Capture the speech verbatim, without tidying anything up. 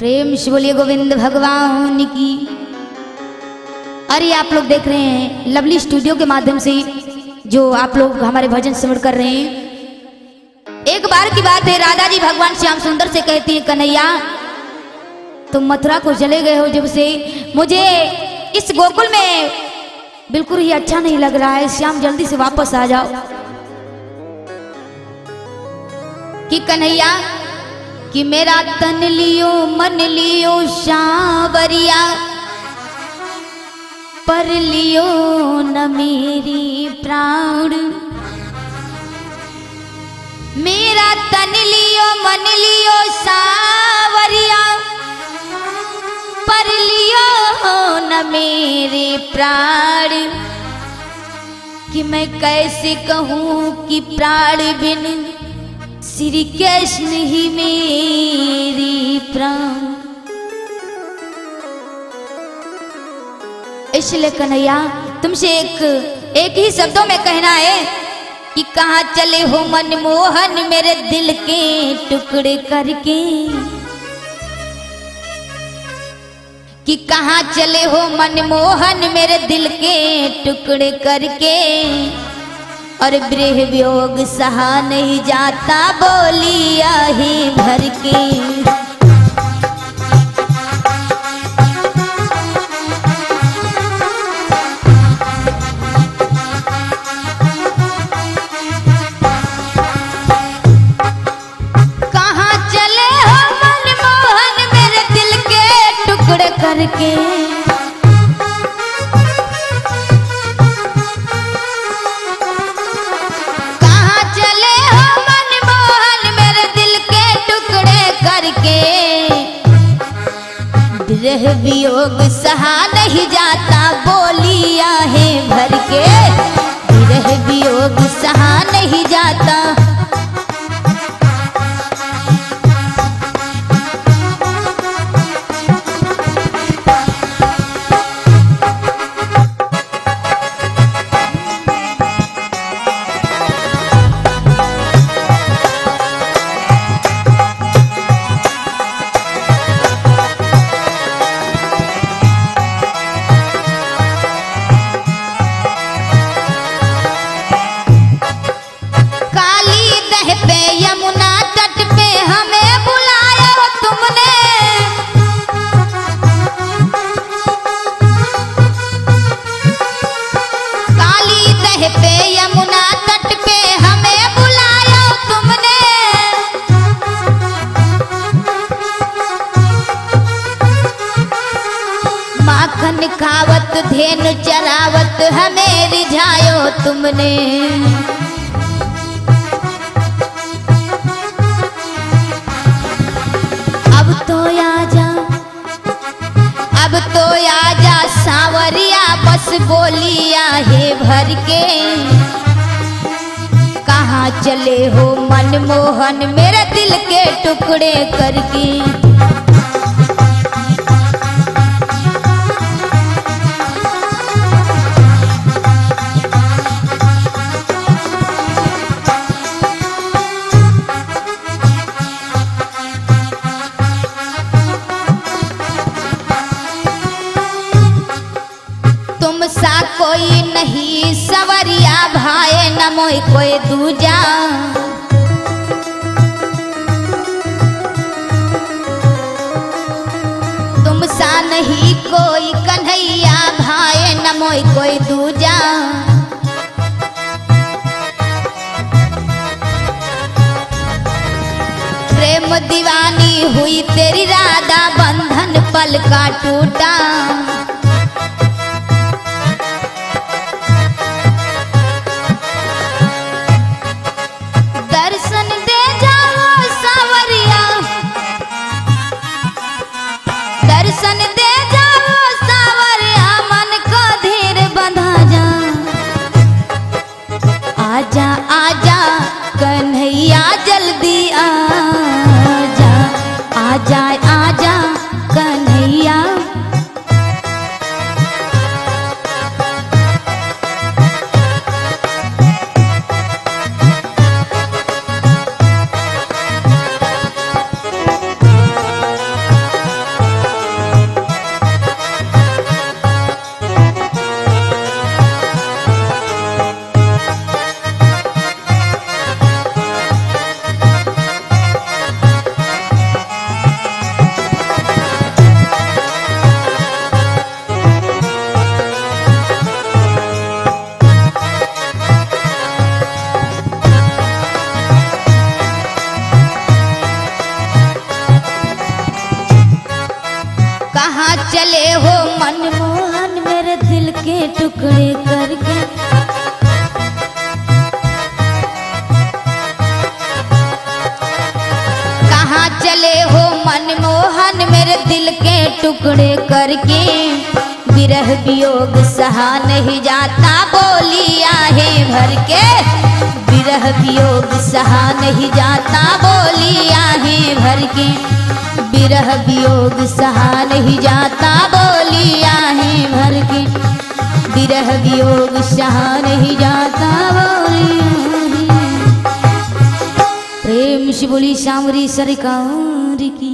प्रेम से बोलिए गोविंद भगवान की। अरे आप लोग देख रहे हैं लवली स्टूडियो के माध्यम से जो आप लोग हमारे भजन श्रवण कर रहे हैं। एक बार की बात है, राधा जी भगवान श्याम सुंदर से कहती हैं, कन्हैया तुम मथुरा को चले गए हो जब से मुझे इस गोकुल में बिल्कुल ही अच्छा नहीं लग रहा है, श्याम जल्दी से वापस आ जाओ। कि कन्हैया कि मेरा तन लियो मन लियो सांवरिया, पर लियो न मेरी प्राण। मेरा तन लियो मन लियो सांवरिया, पर लियो न मेरे प्राण। कि मैं कैसे कहूँ कि प्राण बिन श्री कृष्ण ही मेरी प्राण। इसलिए कन्हैया तुमसे एक एक ही शब्दों में कहना है कि कहाँ चले हो मनमोहन मेरे दिल के टुकड़े करके। कि कहाँ चले हो मनमोहन मेरे दिल के टुकड़े करके। और ब्रह वियोग सहा नहीं जाता बोलिया ही भर के। कहाँ चले हो मनमोहन मेरे दिल के टुकड़े करके। विरह वियोग सहा नहीं जाता बोलिया है भर के। विरह वियोग सहा नहीं जाता। माखन खावत धेनु चरावत हमें रिझायो तुमने। अब तो आजा अब तो आजा सांवरिया बस बोलिया है भर के। कहाँ चले हो मनमोहन मेरे दिल के टुकड़े करके। सा कोई नहीं सवरिया भाई न मोई कोई दूजा। तुम सा नहीं कोई कन्हैया भाई न मोई कोई दूजा। प्रेम दीवानी हुई तेरी राधा बंधन पल का टूटा। दर्शन दे जाओ सांवरिया, दर्शन दे जाओ सांवरिया मन को धीर बंधा जा। आजा आजा कन्हैया जल्दी आजा। आजा आजा कन्हैया कहाँ चले हो मनमोहन मेरे दिल के टुकड़े करके। कहाँ चले हो मनमोहन मेरे दिल के टुकड़े करके। विरह वियोग सहा नहीं जाता बोली आहें भर के। विरह वियोग सहा नहीं जाता बोली आहें भर के। विरह वियोग सहा नहीं जाता बोली आहें भर के। विरह वियोग सहा नहीं जाता बोली आहें। प्रेम से बोली सांवरी सरकार की।